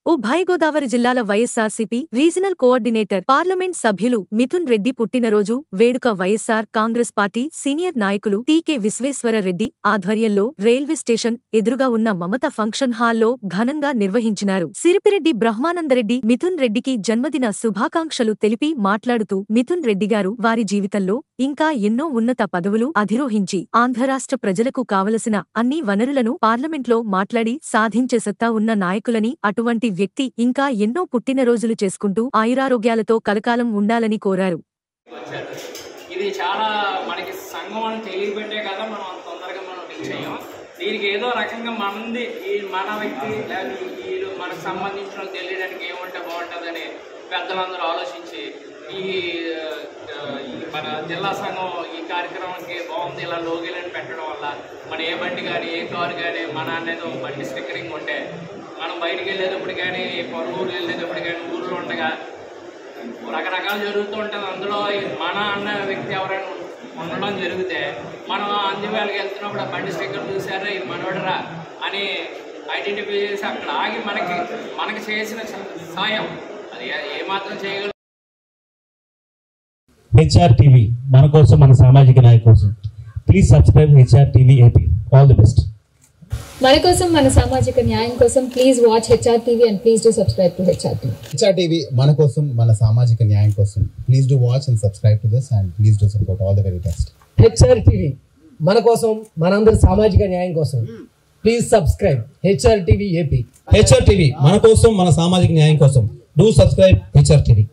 ఉభయ గోదావరి జిల్లాల YSRCP regional coordinator parliament సభ్యులు మిథున్ రెడ్డి పుట్టినరోజు వేడుక వైఎస్సార్ కాంగ్రెస్ పార్టీ సీనియర్ నాయకులు టీకే విశ్వేశ్వర రెడ్డి ఆధ్వర్యంలో రైల్వే స్టేషన్ ఎదురుగా ఉన్న మమత ఫంక్షన్ హాల్లో ఘనంగా నిర్వహించినారు. సిరిపిరెడ్డి బ్రహ్మానందరెడ్డి మిథున్ రెడ్డికి జన్మదిన శుభాకాంక్షలు తెలిపి మాట్లాడుతూ మిథున్ రెడ్డి గారు వారి జీవితంలో ఇంకా ఎన్నో ఉన్నత పదవులు అధిరోహించి ఆంధ్రరాష్ట్ర ప్రజలకు కావలసిన అన్ని వనరులను పార్లమెంట్లో మాట్లాడి సాధించే సత్తా ఉన్న నాయకులని, అటువంటి వ్యక్తి ఇంకా ఎన్నో పుట్టినరోజులు చేసుకుంటూ ఆయురారోగ్యాలతో కలకాలం ఉండాలని కోరారు. ఇది చాలా మనకి సంఘం అని తెలియబెట్టే కదా మనం అంత తొందరగా మనం రీచ్ అయ్యాం. దీనికి ఏదో రకంగా మనది మన వ్యక్తి లేదా వీళ్ళు మనకు సంబంధించిన తెలియడానికి ఏముంటే బాగుంటుందని పెద్దలందరూ ఆలోచించి ఈ మన జిల్లా సంఘం ఈ కార్యక్రమానికి బాగుంది, ఇలా లోగిలని పెట్టడం వల్ల మన ఏ బండి కానీ ఏ కారు కానీ మన అనేది బండి స్టిక్కరింగ్ ఉంటే మనం బయటికి వెళ్ళేటప్పుడు కానీ పొరుగురు వెళ్ళేటప్పుడు కానీ ఊళ్ళో ఉండగా రకరకాలు జరుగుతూ ఉంటుంది. అందులో మన అన్న వ్యక్తి ఎవరైనా ఉండడం జరిగితే మనం అందువేళకి వెళ్తున్నప్పుడు ఆ బండి స్టిక్కర్ చూసారా ఇది మనోడరా అని ఐడెంటిఫై చేసి అక్కడ ఆగి మనకి చేసిన సాయం అది ఏమాత్రం చేయగలరు. HR TV మన కోసం మన సామాజిక నాయకు కోసం. Please subscribe HR TV AP. All the best. మన కోసం మన సామాజిక న్యాయం కోసం please watch HR TV and please do subscribe to HR TV. HR TV మన కోసం మన సామాజిక న్యాయం కోసం. Please do watch and subscribe to this and please do support all the very best. HR TV మన కోసం మనందరి సామాజిక న్యాయం కోసం. Please subscribe HR TV AP. HR TV మన కోసం మన సామాజిక న్యాయం కోసం. Do subscribe HR TV.